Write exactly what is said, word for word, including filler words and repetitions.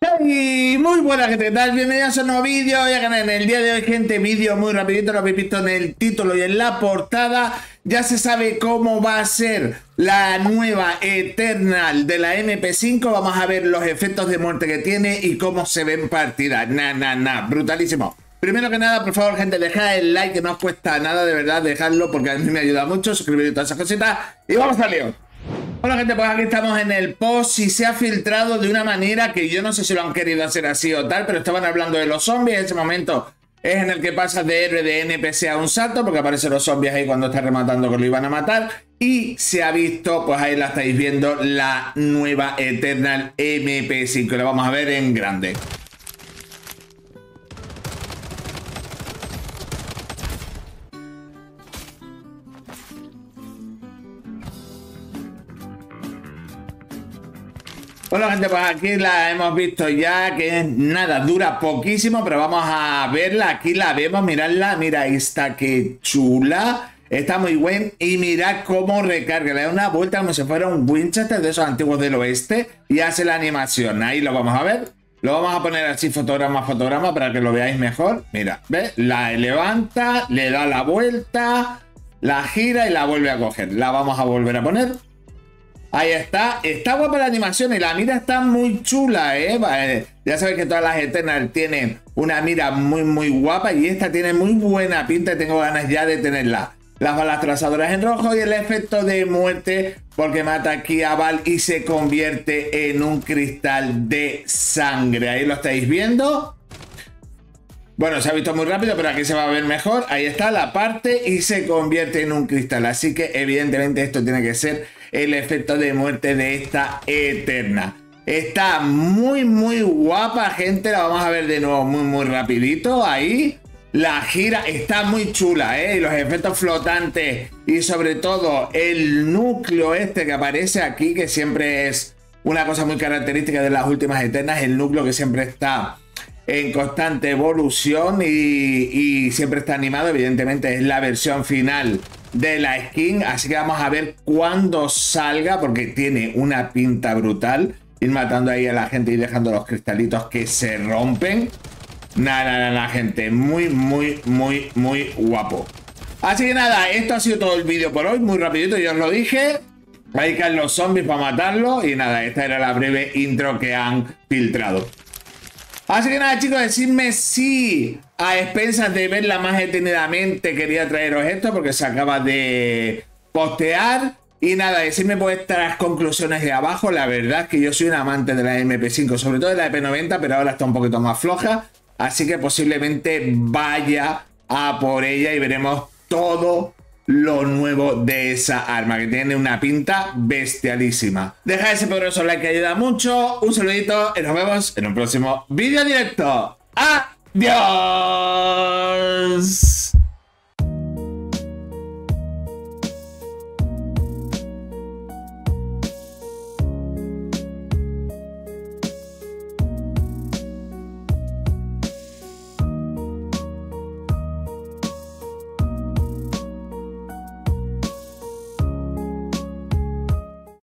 Y muy buena gente, ¿qué tal? Bienvenidos a un nuevo vídeo. Ya que en el día de hoy, gente, vídeo muy rapidito, lo habéis visto en el título y en la portada. Ya se sabe cómo va a ser la nueva Eternal de la M P cinco. Vamos a ver los efectos de muerte que tiene y cómo se ven partidas. Nah, nah, nah, brutalísimo. Primero que nada, por favor, gente, dejad el like, que no os cuesta nada, de verdad, dejadlo porque a mí me ayuda mucho. Suscribiros y todas esas cositas. Y vamos al lío. Bueno, gente, pues aquí estamos en el post y se ha filtrado de una manera que yo no sé si lo han querido hacer así o tal, pero estaban hablando de los zombies. En ese momento es en el que pasas de héroe de N P C a un salto, porque aparecen los zombies ahí cuando estás rematando que lo iban a matar. Y se ha visto, pues ahí la estáis viendo, la nueva Eternal M P cinco. Lo vamos a ver en grande. Bueno, gente, pues aquí la hemos visto ya, que nada, dura poquísimo, pero vamos a verla. Aquí la vemos, miradla, mira, esta que chula, está muy buen. Y mirad cómo recarga, le da una vuelta como si fuera un Winchester de esos antiguos del oeste y hace la animación. Ahí lo vamos a ver, lo vamos a poner así fotograma a fotograma para que lo veáis mejor. Mira, ¿ves? La levanta, le da la vuelta, la gira y la vuelve a coger. La vamos a volver a poner. Ahí está, está guapa la animación y la mira está muy chula, ¿eh? Vale. Ya sabéis que todas las Eternal tienen una mira muy muy guapa y esta tiene muy buena pinta y tengo ganas ya de tenerla. Las balas trazadoras en rojo y el efecto de muerte porque mata aquí a Val y se convierte en un cristal de sangre. Ahí lo estáis viendo. Bueno, se ha visto muy rápido, pero aquí se va a ver mejor. Ahí está la parte y se convierte en un cristal. Así que evidentemente esto tiene que ser el efecto de muerte de esta Eterna. Está muy muy guapa, gente. La vamos a ver de nuevo muy muy rapidito. Ahí la gira está muy chula, ¿eh? Y los efectos flotantes y sobre todo el núcleo este que aparece aquí, que siempre es una cosa muy característica de las últimas Eternas. El núcleo que siempre está en constante evolución y, y siempre está animado. Evidentemente es la versión final de la skin, así que vamos a ver cuándo salga porque tiene una pinta brutal. Ir matando ahí a la gente y dejando los cristalitos que se rompen. Nada, nada, nada, gente, muy, muy, muy, muy guapo. Así que nada, esto ha sido todo el vídeo por hoy, muy rapidito, yo os lo dije. Ahí caen los zombies para matarlos y nada, esta era la breve intro que han filtrado. Así que nada, chicos, decidme si a expensas de verla más detenidamente quería traeros esto porque se acaba de postear. Y nada, decidme vuestras conclusiones de abajo. La verdad es que yo soy un amante de la M P cinco, sobre todo de la E P noventa, pero ahora está un poquito más floja. Así que posiblemente vaya a por ella y veremos todo lo nuevo de esa arma, que tiene una pinta bestialísima. Dejad ese poderoso like que ayuda mucho. Un saludito y nos vemos en un próximo vídeo directo. ¡Adiós!